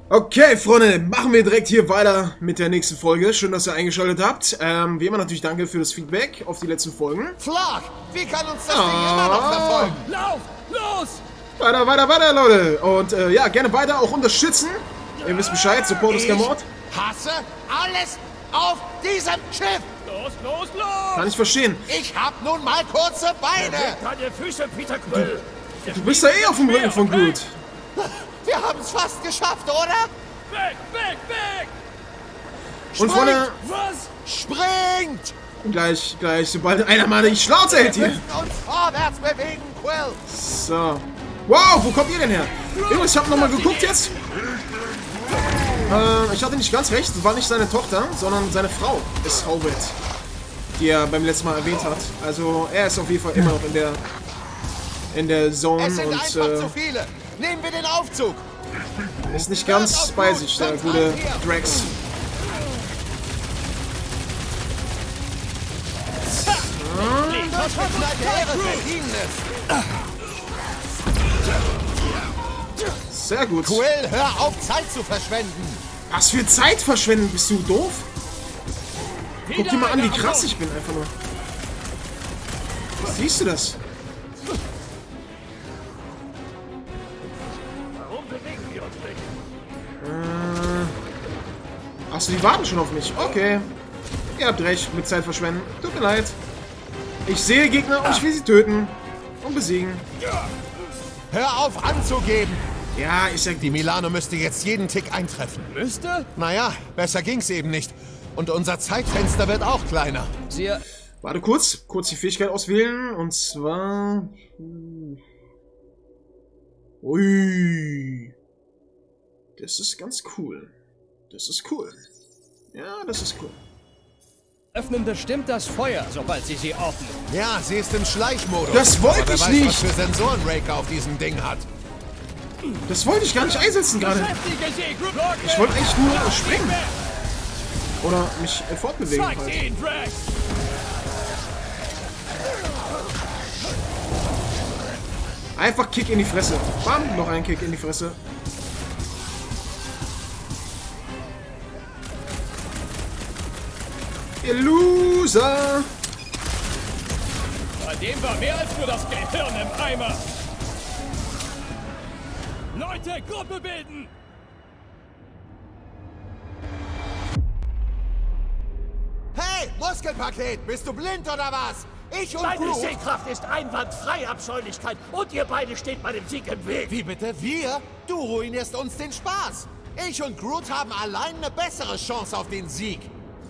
Okay, Freunde, machen wir direkt hier weiter mit der nächsten Folge. Schön, dass ihr eingeschaltet habt. Wie immer natürlich danke für das Feedback auf die letzten Folgen. Flark, wie kann uns das Ding immer noch verfolgen? Lauf! Los! Weiter, Leute. Und ja, gerne weiter auch unterstützen. Ihr wisst Bescheid, Support ist kein Mord. Hasse alles auf diesem Schiff. Los! Kann ich verstehen. Ich hab nun mal kurze Beine. Deine Füße, Peter Quill! Du bist ja eh auf dem Rücken von Groot. Wir haben es fast geschafft, oder? Weg! Und Freunde, Was? Springt! gleich, sobald einer mal die Schnauze hält Wir hier. müssen uns vorwärts bewegen, Quill. So. Wow, wo kommt ihr denn her? Übrigens, ich habe nochmal geguckt jetzt. Ich hatte nicht ganz recht, es war nicht seine Tochter, sondern seine Frau ist Howard, die er beim letzten Mal erwähnt hat. Also er ist auf jeden Fall immer noch in der Zone Es sind und einfach zu viele. Nehmen wir den Aufzug. ist nicht ganz bei sich, der gute Drax. Sehr gut. Quill, hör auf, Zeit zu verschwenden. Was für Zeit verschwenden? Bist du doof? Guck dir mal an, wie krass ich bin, einfach nur. Siehst du das? Warum bewegen wir uns nicht? Achso, die warten schon auf mich. Okay. Ihr habt recht mit Zeit verschwenden. Tut mir leid. Ich sehe Gegner und ich will sie töten. Und besiegen. Hör auf anzugeben. Ja, ist ja... Die Milano müsste jetzt jeden Tick eintreffen. Müsste? Naja, besser ging's eben nicht. Und unser Zeitfenster wird auch kleiner. Warte kurz. Kurz die Fähigkeit auswählen. Und zwar... Ui. Das ist ganz cool. Das ist cool. Ja, das ist cool. Öffnen bestimmt das Feuer, sobald sie ordnen. Ja, sie ist im Schleichmodus. Das wollte Aber ich wer weiß, nicht. was für Sensoren Raker auf diesem Ding hat. Das wollte ich gar nicht einsetzen gerade. Beschäftige sie, Groot! Ich wollte eigentlich nur springen. Oder mich fortbewegen Zeig halt. ihn, Drax! Einfach Kick in die Fresse. Bam, noch ein Kick in die Fresse. Ihr Loser! Bei dem war mehr als nur das Gehirn im Eimer. Leute, Gruppe bilden! Hey, Muskelpaket, bist du blind oder was? Ich und Deine Groot. Sehkraft ist einwandfrei, Abscheulichkeit. Und ihr beide steht meinem Sieg im Weg. Wie bitte? Wir? Du ruinierst uns den Spaß. Ich und Groot haben allein eine bessere Chance auf den Sieg.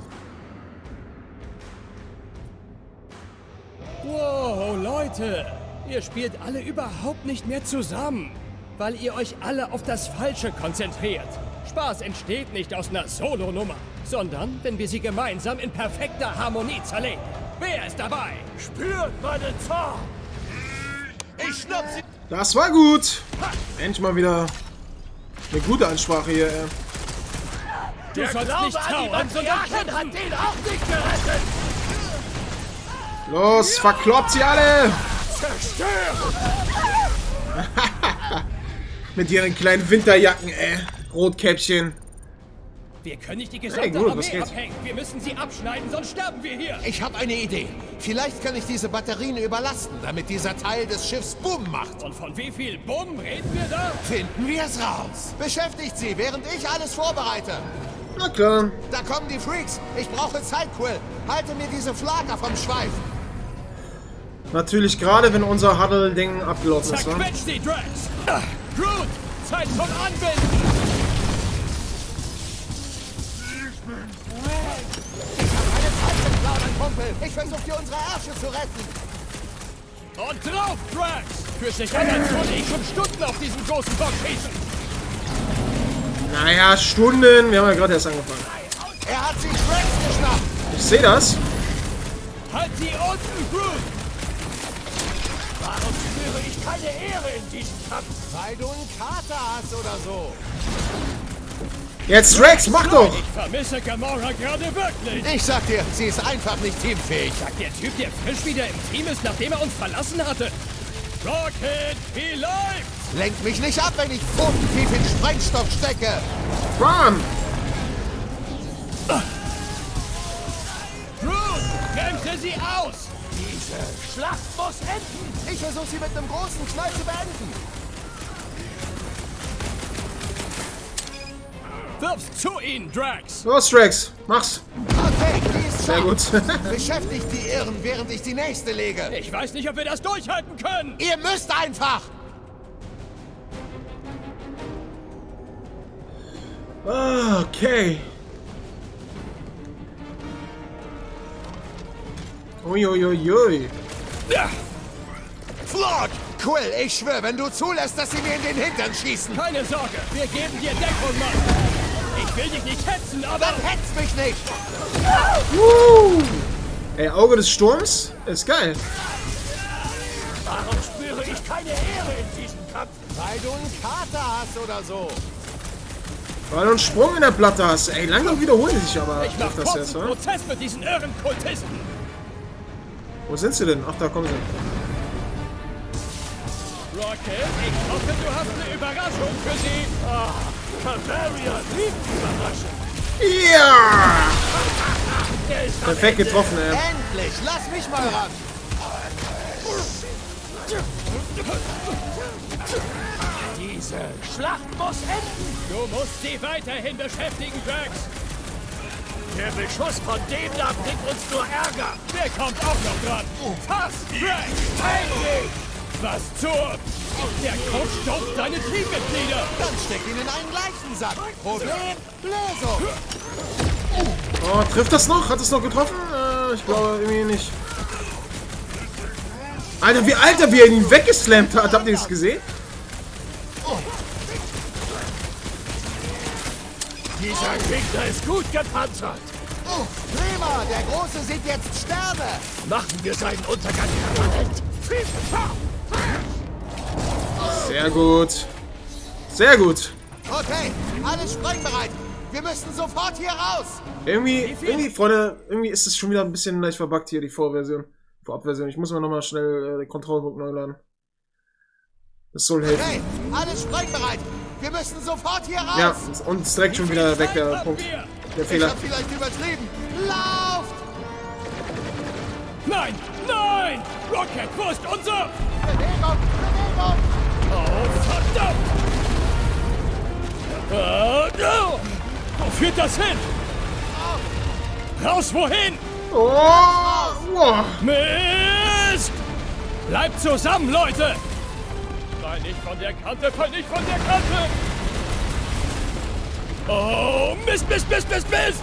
Wow, Leute! Ihr spielt alle überhaupt nicht mehr zusammen, weil ihr euch alle auf das Falsche konzentriert. Spaß entsteht nicht aus einer Solo-Nummer, sondern wenn wir sie gemeinsam in perfekter Harmonie zerlegen. Wer ist dabei? Spürt meinen Zorn. Ich schnapp sie. Das war gut. Endlich mal wieder eine gute Ansprache hier. Du Der sollst Glaube nicht an die trauern, sondern Matriarchin kämpfen. hat den auch nicht gerettet. Los, verkloppt sie alle! Zerstören. Mit ihren kleinen Winterjacken, Rotkäppchen. Wir können nicht die Hey, gesamte gut, was Armee geht? abhängen. Wir müssen sie abschneiden, sonst sterben wir hier. Ich habe eine Idee. Vielleicht kann ich diese Batterien überlasten, damit dieser Teil des Schiffs Boom macht. Und von wie viel Bumm reden wir da? Finden wir es raus. Beschäftigt sie, während ich alles vorbereite. Na klar. Da kommen die Freaks. Ich brauche Zeit, Quill. Halte mir diese Flaker vom Schweif. Natürlich gerade, wenn unser Huddle-Ding abgelaufen ist, wa? Zerquetsch sie, Drax! Groot, Zeit zum Anwenden! Keine Zeit zum Plaudern, Kumpel. Ich versuche dir unsere Ärsche zu retten. Und drauf, Drax! Fühlt sich an, als würde ich schon Stunden auf diesen großen Bock schießen! Naja, Stunden. Wir haben ja gerade erst angefangen. Er hat sich Drax geschnappt. Ich sehe das. Halt sie unten, Groot! Warum spüre ich keine Ehre in diesem Kampf? Weil du einen Kater hast oder so. Jetzt, Drax, mach doch! Ich vermisse Gamora gerade wirklich! Ich sag dir, sie ist einfach nicht teamfähig. Sagt der Typ, der frisch wieder im Team ist, nachdem er uns verlassen hatte. Rocket, wie läuft's? Lenk mich nicht ab, wenn ich pfotentief in Sprengstoff stecke! Run! Groot, kämpfe sie aus! Diese Schlacht muss enden! Ich versuche sie mit einem großen Knall zu beenden! Wirf's zu ihnen, Drax! Los, Drax, mach's! Okay, die ist Sehr gut. Beschäftigt die Irren, während ich die nächste lege! Ich weiß nicht, ob wir das durchhalten können! Ihr müsst einfach! Okay. Uiuiui. Flog! Quill, ich schwöre, wenn du zulässt, dass sie mir in den Hintern schießen, Keine Sorge, wir geben dir Deckung, Mann! Ich will dich nicht hetzen, aber... dann hetzt mich nicht! Ey, Auge des Sturms? Ist geil. Warum spüre ich keine Ehre in diesem Kampf? Weil du einen Kater hast oder so! Weil du einen Sprung in der Platte hast. Ey, langsam wiederholen die sich aber. Ich mach das jetzt, kurzen oder? Prozess mit diesen irren Kultisten! Wo sind sie denn? Ach, da kommen sie. Rocket, ich hoffe, du hast eine Überraschung für sie! Bavaria liebt Überraschung. Ja! Der ist am Perfekt Ende. getroffen, ey. Endlich! Lass mich mal ran! Diese Schlacht muss enden! Du musst sie weiterhin beschäftigen, Drax! Der Beschuss von dem da bringt uns nur Ärger! Der kommt auch noch dran! Fass, Drax! Heimlich! Was zur... Der Coach staubt seine Teammitglieder! Dann steck ihn in einen Leichensack! Problem? Lösung! Oh, trifft das noch? Hat es noch getroffen? Ich glaube irgendwie nicht. Alter, wie er ihn weggeslammt hat. Habt ihr das gesehen? Dieser Gegner ist gut gepanzert! Prima! Der Große sieht jetzt Sterne! Machen wir seinen Untergang permanent! Sehr gut. Sehr gut. Okay, alles sprengbereit! Wir müssen sofort hier raus! Irgendwie, Freunde, irgendwie ist es schon wieder ein bisschen leicht verbuggt hier, die Vorabversion. Ich muss mir nochmal schnell den Kontrollpunkt neu laden. Das soll helfen. Hey, alles sprengbereit! Wir müssen sofort hier raus! Ja, und ist direkt schon wieder weg, der Punkt. Der Ich Fehler. hab vielleicht übertrieben! Lauft! Nein! Nein! Rocket, wo ist unser... Bewegung! Bewegung! Oh, verdammt! No. Wo führt das hin? Raus, wohin? Oh! Wow. Mist! Bleibt zusammen, Leute! Fall nicht von der Kante, fall nicht von der Kante! Oh, Mist, Mist, Mist, Mist, Mist!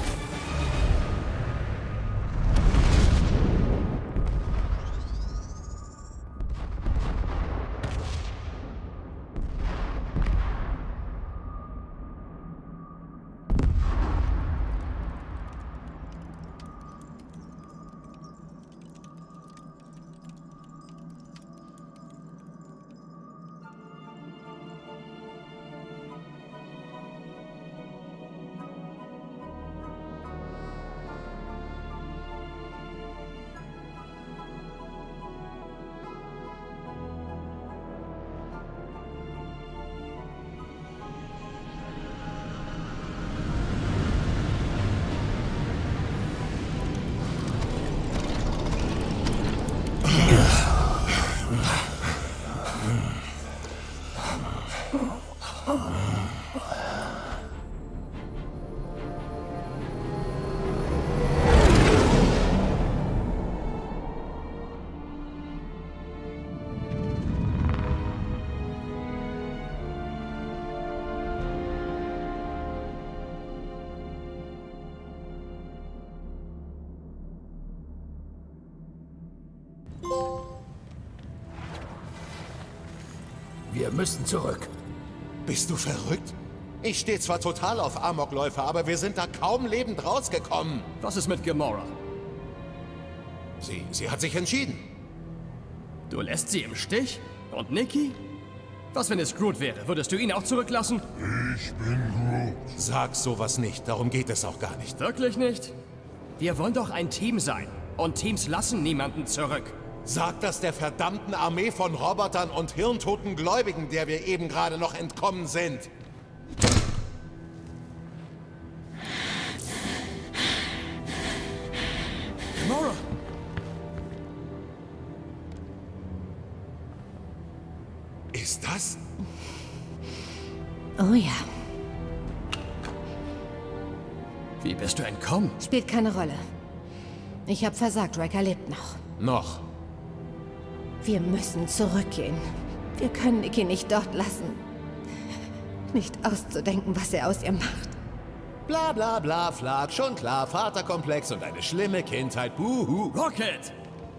Wir müssen zurück. Bist du verrückt? Ich stehe zwar total auf Amokläufer, aber wir sind da kaum lebend rausgekommen. Was ist mit Gamora? Sie hat sich entschieden. Du lässt sie im Stich? Und Nikki? Was, wenn es Groot wäre? Würdest du ihn auch zurücklassen? Sag sowas nicht, darum geht es auch gar nicht. Wirklich nicht? Wir wollen doch ein Team sein. Und Teams lassen niemanden zurück. Sag das der verdammten Armee von Robotern und hirntoten Gläubigen, der wir eben gerade noch entkommen sind. Gamora! Ist das? Oh ja, Wie bist du entkommen? spielt keine Rolle. Ich habe versagt, Wrecker lebt noch. Noch. Wir müssen zurückgehen. Wir können Nikki nicht dort lassen. Nicht auszudenken, was er aus ihr macht. Bla bla bla, Flag, schon klar, Vaterkomplex und eine schlimme Kindheit, buhu. Rocket!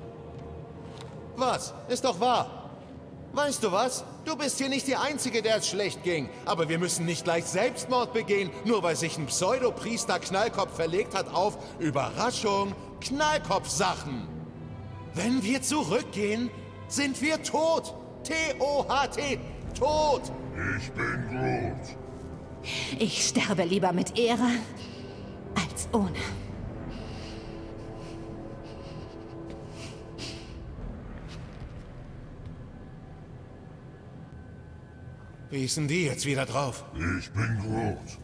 Was? Ist doch wahr. Weißt du was? Du bist hier nicht die Einzige, der es schlecht ging. Aber wir müssen nicht gleich Selbstmord begehen, nur weil sich ein Pseudopriester Knallkopf verlegt hat auf, Überraschung, Knallkopf-Sachen. Wenn wir zurückgehen, sind wir tot. T-O-H-T. Tot. Ich bin Groot. Ich sterbe lieber mit Ehre als ohne. Wie ist denn die jetzt wieder drauf? Ich bin Groot.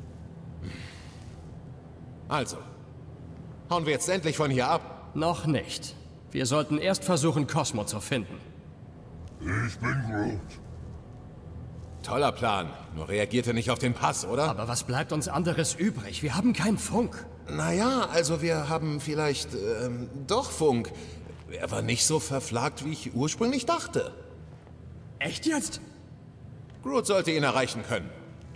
Also, hauen wir jetzt endlich von hier ab. Noch nicht. Wir sollten erst versuchen, Cosmo zu finden. Ich bin Groot. Toller Plan. Nur reagiert er nicht auf den Pass, oder? Aber was bleibt uns anderes übrig? Wir haben keinen Funk. Naja, also wir haben vielleicht, doch Funk. Er war nicht so verflagt, wie ich ursprünglich dachte. Echt jetzt? Groot sollte ihn erreichen können.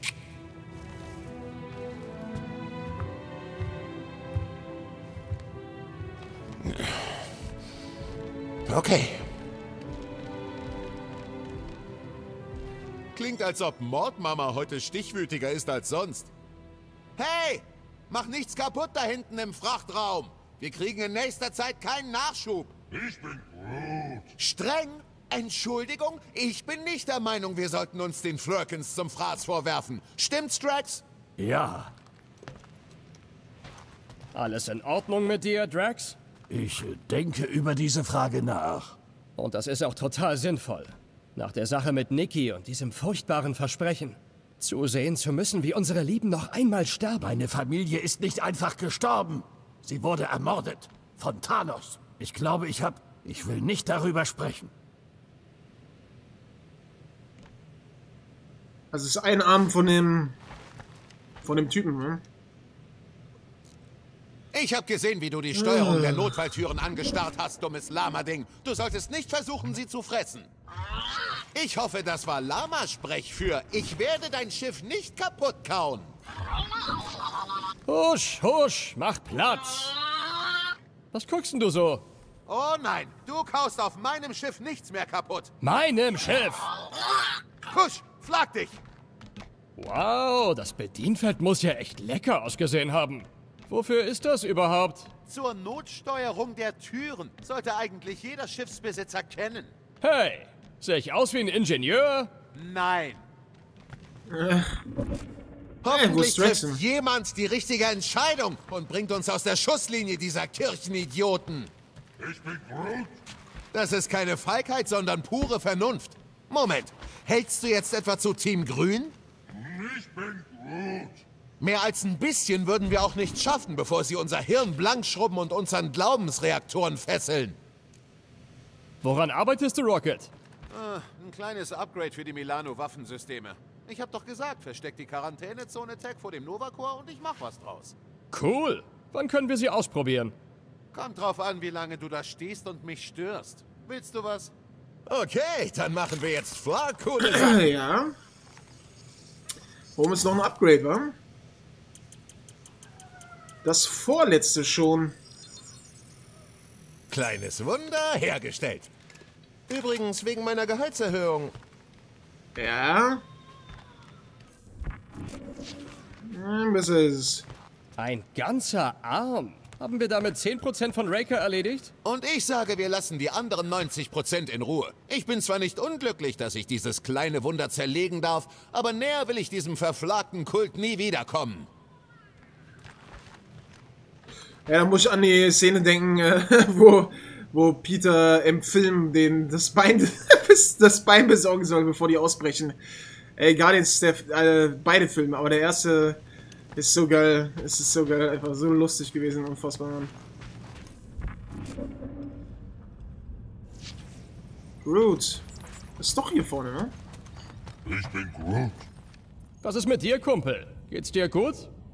Okay. Klingt, als ob Mordmama heute stichwütiger ist als sonst. Hey! Mach nichts kaputt da hinten im Frachtraum! Wir kriegen in nächster Zeit keinen Nachschub. Ich bin Groot. Streng? Entschuldigung? Ich bin nicht der Meinung, wir sollten uns den Flurkins zum Fraß vorwerfen. Stimmt's, Drax? Ja. Alles in Ordnung mit dir, Drax? Ich denke über diese Frage nach. Und das ist auch total sinnvoll. Nach der Sache mit Nikki und diesem furchtbaren Versprechen. Zusehen zu müssen, wie unsere Lieben noch einmal sterben. Meine Familie ist nicht einfach gestorben. Sie wurde ermordet. Von Thanos. Ich glaube, ich will nicht darüber sprechen. Also es ist ein Arm von dem Typen, ne? Ich habe gesehen, wie du die Steuerung der Notfalltüren angestarrt hast, dummes Lama-Ding. Du solltest nicht versuchen, sie zu fressen. Ich hoffe, das war Lama-Sprech für "Ich werde dein Schiff nicht kaputt kauen". Husch, husch, mach Platz. Was guckst denn du so? Oh nein, du kaust auf meinem Schiff nichts mehr kaputt. Meinem Schiff! Kusch, flag dich! Wow, das Bedienfeld muss ja echt lecker ausgesehen haben. Wofür ist das überhaupt? Zur Notsteuerung der Türen sollte eigentlich jeder Schiffsbesitzer kennen. Hey, sehe ich aus wie ein Ingenieur? Nein. wo Hoffentlich ist Draxon? trifft jemand die richtige Entscheidung und bringt uns aus der Schusslinie dieser Kirchenidioten. Ich bin Groot. Das ist keine Feigheit, sondern pure Vernunft. Moment, hältst du jetzt etwa zu Team Grün? Ich bin Groot. Mehr als ein bisschen würden wir auch nicht schaffen, bevor sie unser Hirn blank schrubben und uns an Glaubensreaktoren fesseln. Woran arbeitest du, Rocket? Ein kleines Upgrade für die Milano-Waffensysteme. Ich hab doch gesagt, versteck die Quarantänezone-Tag vor dem Novacore und ich mach was draus. Cool. Wann können wir sie ausprobieren? Kommt drauf an, wie lange du da stehst und mich störst. Willst du was? Okay, dann machen wir jetzt voll coole Sachen. Ja. Warum ist noch ein Upgrade, wa? Das vorletzte schon. Kleines Wunder hergestellt. Übrigens wegen meiner Gehaltserhöhung. Ja. Was ist es? Ein ganzer Arm. Haben wir damit 10% von Raker erledigt? Und ich sage, wir lassen die anderen 90% in Ruhe. Ich bin zwar nicht unglücklich, dass ich dieses kleine Wunder zerlegen darf, aber näher will ich diesem verflagten Kult nie wiederkommen. Ja, da muss ich an die Szene denken, wo Peter im Film das Bein besorgen soll, bevor die ausbrechen. Ey, Guardians, beide Filme, aber der erste ist so geil. Es ist so geil, einfach so lustig gewesen, unfassbar, Mann. Groot. Ist doch hier vorne, ne? Ich bin Groot. Was ist mit dir, Kumpel? Geht's dir gut?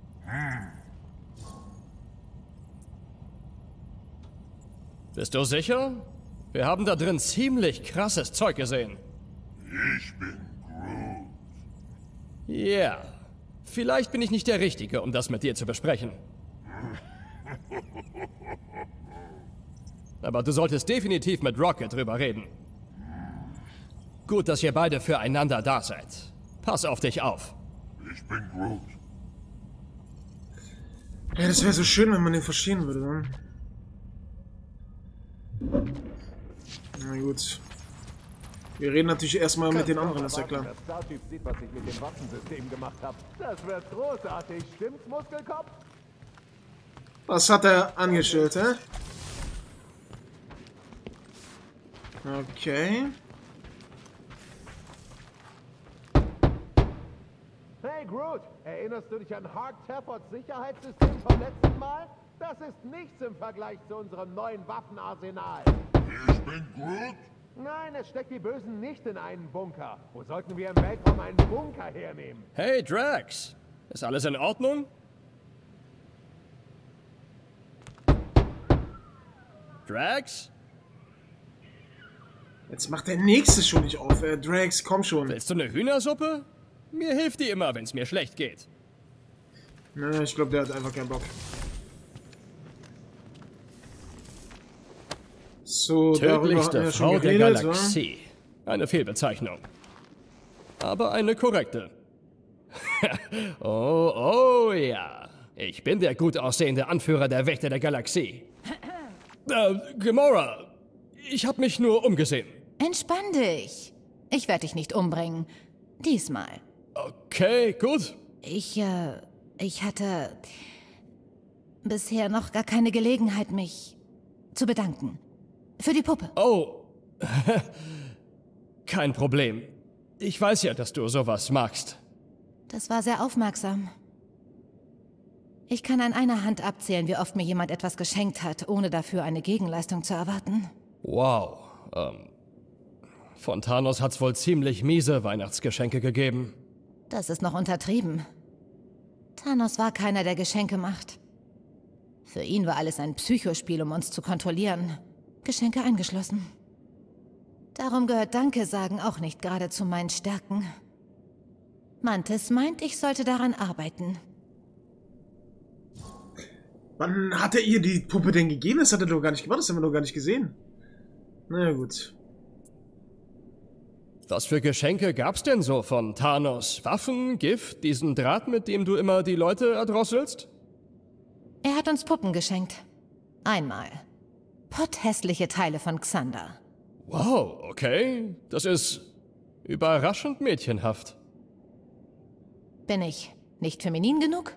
Bist du sicher? Wir haben da drin ziemlich krasses Zeug gesehen. Ich bin Groot. Ja. Vielleicht bin ich nicht der Richtige, um das mit dir zu besprechen. Aber du solltest definitiv mit Rocket drüber reden. Gut, dass ihr beide füreinander da seid. Pass auf dich auf. Ich bin Groot. Ja, das wäre so schön, wenn man den verstehen würde, ne? Na gut. Wir reden natürlich erstmal mit den anderen, ist ja klar. Der Startyp sieht, was ich mit dem Waffensystem gemacht habe. Das wird großartig, stimmt's, Muskelkopf? Was hat er angestellt, hä? Okay. Hey Groot, erinnerst du dich an Hark Taffords Sicherheitssystem vom letzten Mal? Das ist nichts im Vergleich zu unserem neuen Waffenarsenal. Ich bin Groot. Nein, es steckt die Bösen nicht in einen Bunker. Wo sollten wir im Weltraum einen Bunker hernehmen? Hey, Drax. Ist alles in Ordnung? Drax? Jetzt macht der nächste schon nicht auf. Drax, komm schon. Willst du eine Hühnersuppe? Mir hilft die immer, wenn es mir schlecht geht. Na, ich glaube, der hat einfach keinen Bock. So, Tödlichste Frau der geredet, Galaxie. Eine Fehlbezeichnung. Aber eine korrekte. Oh ja. Ich bin der gut aussehende Anführer der Wächter der Galaxie. Gamora, ich habe mich nur umgesehen. Entspann dich. Ich werde dich nicht umbringen. Diesmal. Okay, gut. Ich hatte bisher noch gar keine Gelegenheit, mich zu bedanken. Für die Puppe. Oh. Kein Problem. Ich weiß ja, dass du sowas magst. Das war sehr aufmerksam. Ich kann an einer Hand abzählen, wie oft mir jemand etwas geschenkt hat, ohne dafür eine Gegenleistung zu erwarten. Wow. Von Thanos hat's wohl ziemlich miese Weihnachtsgeschenke gegeben. Das ist noch untertrieben. Thanos war keiner, der Geschenke macht. Für ihn war alles ein Psychospiel, um uns zu kontrollieren. Geschenke eingeschlossen. Darum gehört Danke sagen auch nicht gerade zu meinen Stärken. Mantis meint, ich sollte daran arbeiten. Wann hat er ihr die Puppe denn gegeben? Das hat er doch gar nicht gemacht, das haben wir doch gar nicht gesehen. Na ja, gut. Was für Geschenke gab's denn so von Thanos? Waffen, Gift, diesen Draht, mit dem du immer die Leute erdrosselst? Er hat uns Puppen geschenkt. Einmal. Potthässliche Teile von Xander. Wow, okay. Das ist überraschend mädchenhaft. Bin ich nicht feminin genug?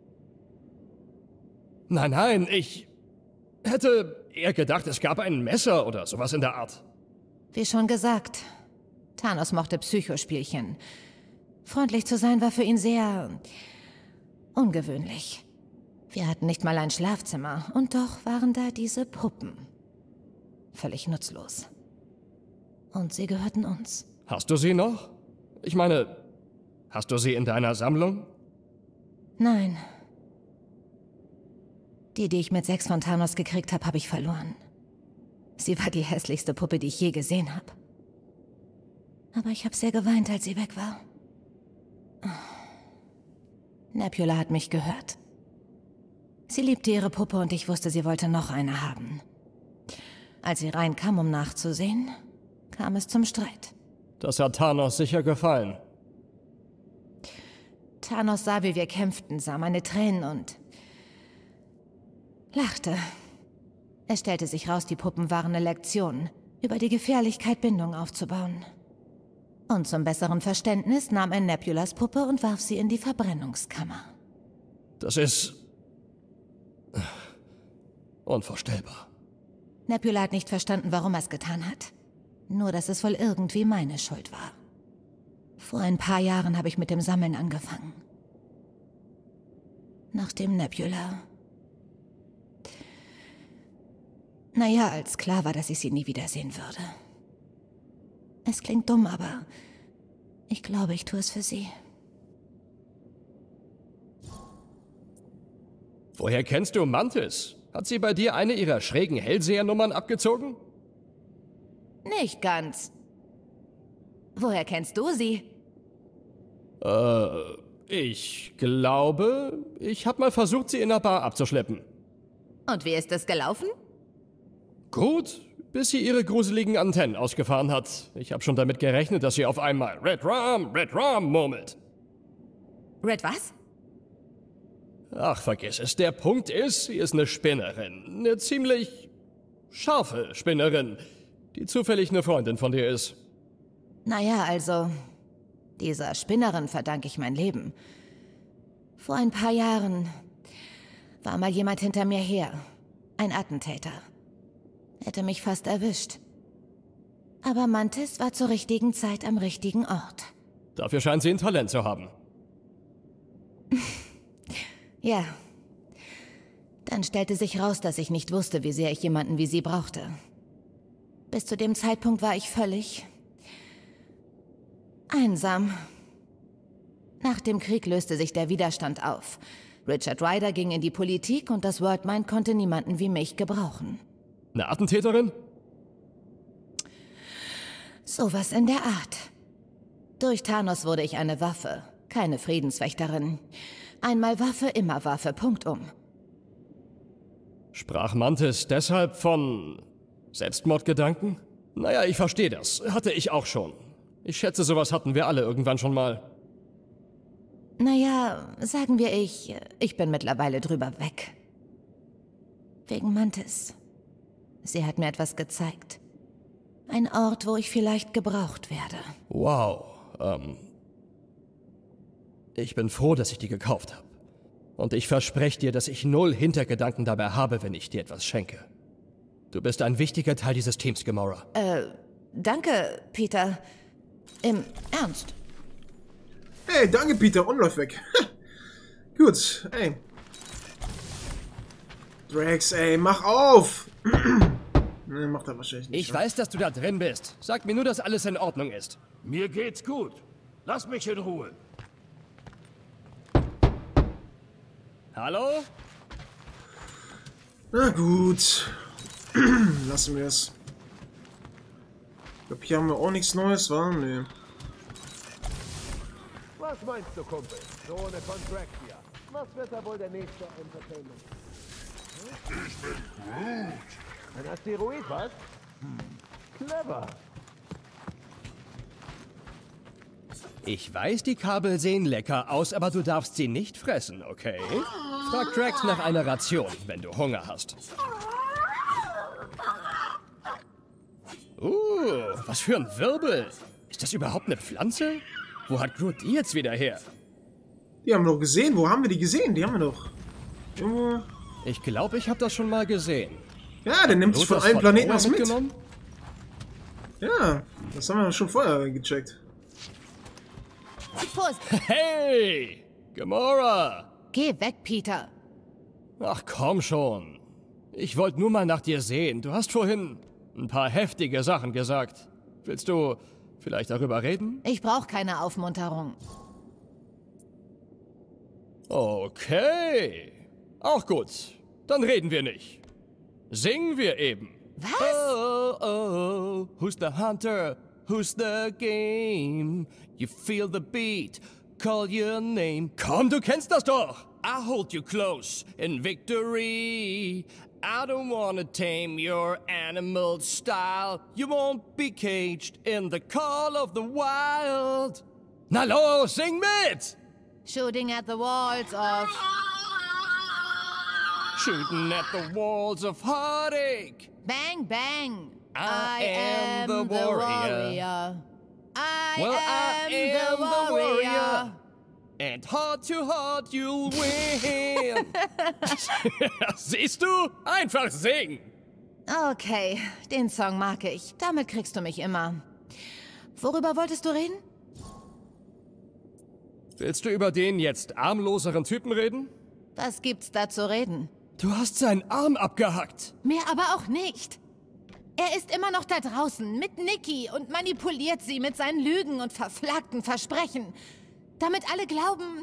Nein, ich hätte eher gedacht, es gab ein Messer oder sowas in der Art. Wie schon gesagt, Thanos mochte Psychospielchen. Freundlich zu sein war für ihn sehr ungewöhnlich. Wir hatten nicht mal ein Schlafzimmer und doch waren da diese Puppen. Völlig nutzlos. Und sie gehörten uns. Hast du sie noch? Ich meine, hast du sie in deiner Sammlung? Nein. Die ich mit 6 von Thanos gekriegt habe, habe ich verloren. Sie war die hässlichste Puppe, die ich je gesehen habe. Aber ich habe sehr geweint, als sie weg war. Nebula hat mich gehört. Sie liebte ihre Puppe und ich wusste, sie wollte noch eine haben. Als sie reinkam, um nachzusehen, kam es zum Streit. Das hat Thanos sicher gefallen. Thanos sah, wie wir kämpften, sah meine Tränen und lachte. Es stellte sich raus, die Puppen waren eine Lektion über die Gefährlichkeit, Bindung aufzubauen. Und zum besseren Verständnis nahm er Nebulas Puppe und warf sie in die Verbrennungskammer. Das ist unvorstellbar. Nebula hat nicht verstanden, warum er es getan hat. Nur, dass es wohl irgendwie meine Schuld war. Vor ein paar Jahren habe ich mit dem Sammeln angefangen. Nachdem Nebula... Naja, als klar war, dass ich sie nie wiedersehen würde. Es klingt dumm, aber ich glaube, ich tue es für sie. Woher kennst du Mantis? Hat sie bei dir eine ihrer schrägen Hellsehernummern abgezogen? Nicht ganz. Woher kennst du sie? Ich glaube, ich habe mal versucht, sie in einer Bar abzuschleppen. Und wie ist es gelaufen? Gut, bis sie ihre gruseligen Antennen ausgefahren hat. Ich habe schon damit gerechnet, dass sie auf einmal Red Rum murmelt. Red was? Ach, vergiss es. Der Punkt ist, sie ist eine Spinnerin. Eine ziemlich scharfe Spinnerin, die zufällig eine Freundin von dir ist. Naja, also, dieser Spinnerin verdanke ich mein Leben. Vor ein paar Jahren war mal jemand hinter mir her. Ein Attentäter. Hätte mich fast erwischt. Aber Mantis war zur richtigen Zeit am richtigen Ort. Dafür scheint sie ein Talent zu haben. Ja. Dann stellte sich raus, dass ich nicht wusste, wie sehr ich jemanden wie sie brauchte. Bis zu dem Zeitpunkt war ich völlig... einsam. Nach dem Krieg löste sich der Widerstand auf. Richard Ryder ging in die Politik und das Worldmind konnte niemanden wie mich gebrauchen. Eine Attentäterin? Sowas in der Art. Durch Thanos wurde ich eine Waffe, keine Friedenswächterin. Einmal Waffe, immer Waffe, punktum. Sprach Mantis deshalb von Selbstmordgedanken? Naja, ich verstehe das. Hatte ich auch schon. Ich schätze, sowas hatten wir alle irgendwann schon mal. Naja, sagen wir ich bin mittlerweile drüber weg. Wegen Mantis. Sie hat mir etwas gezeigt. Ein Ort, wo ich vielleicht gebraucht werde. Wow, ich bin froh, dass ich die gekauft habe. Und ich verspreche dir, dass ich 0 Hintergedanken dabei habe, wenn ich dir etwas schenke. Du bist ein wichtiger Teil dieses Teams, Gamora. Danke, Peter. Im Ernst? Hey, danke, Peter. Und läuft weg. Gut, ey. Drax, ey, mach auf! Ne, macht er wahrscheinlich nicht. Ich weiß, dass du da drin bist. Sag mir nur, dass alles in Ordnung ist. Mir geht's gut. Lass mich in Ruhe. Hallo? Na gut. Lassen wir es. Ich glaube, hier haben wir auch nichts Neues, wa? Nee. Was meinst du, Kumpel? So eine Contract hier. Was wird da wohl der nächste Entertainment? Ich bin Groot. Ein Asteroid, was? Clever. Ich weiß, die Kabel sehen lecker aus, aber du darfst sie nicht fressen, okay? Frag Drax nach einer Ration, wenn du Hunger hast. Was für ein Wirbel. Ist das überhaupt eine Pflanze? Wo hat Groot die jetzt wieder her? Die haben wir doch gesehen. Wo haben wir die gesehen? Die haben wir doch. Irgendwo. Ich glaube, ich habe das schon mal gesehen. Ja, der nimmt sich von Groot allen das Planeten Noah was mit. mitgenommen? Ja, das haben wir schon vorher gecheckt. Vorsicht! Hey! Gamora! Geh weg, Peter. Ach komm schon. Ich wollte nur mal nach dir sehen. Du hast vorhin ein paar heftige Sachen gesagt. Willst du vielleicht darüber reden? Ich brauche keine Aufmunterung. Okay. Auch gut. Dann reden wir nicht. Singen wir eben. Was? Oh, oh, who's the hunter? Who's the game? You feel the beat, call your name. Komm, du kennst das doch. I hold you close in victory. I don't wanna tame your animal style. You won't be caged in the call of the wild. Na los, sing mit! Shooting at the walls of... Shooting at the walls of heartache. Bang, bang. I am the warrior. I am the warrior. And heart to heart you'll win. Siehst du? Einfach singen. Okay, den Song mag ich. Damit kriegst du mich immer. Worüber wolltest du reden? Willst du über den jetzt armloseren Typen reden? Was gibt's da zu reden? Du hast seinen Arm abgehackt. Mehr aber auch nicht. Er ist immer noch da draußen mit Nikki und manipuliert sie mit seinen Lügen und verflaggten Versprechen. Damit alle glauben,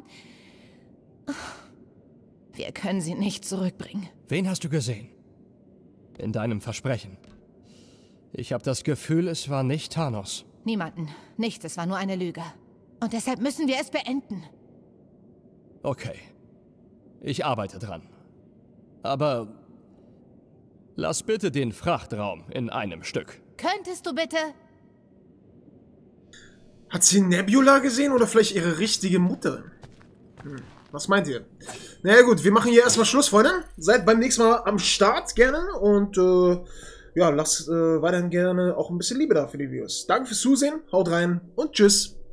wir können sie nicht zurückbringen. Wen hast du gesehen? In deinem Versprechen. Ich habe das Gefühl, es war nicht Thanos. Niemanden. Nichts, es war nur eine Lüge. Und deshalb müssen wir es beenden. Okay. Ich arbeite dran. Aber lass bitte den Frachtraum in einem Stück. Könntest du bitte? Hat sie Nebula gesehen oder vielleicht ihre richtige Mutter? Was meint ihr? Naja gut, wir machen hier erstmal Schluss, Freunde. Seid beim nächsten Mal am Start gerne und ja, lasst weiterhin gerne auch ein bisschen Liebe da für die Videos. Danke fürs Zusehen, haut rein und tschüss.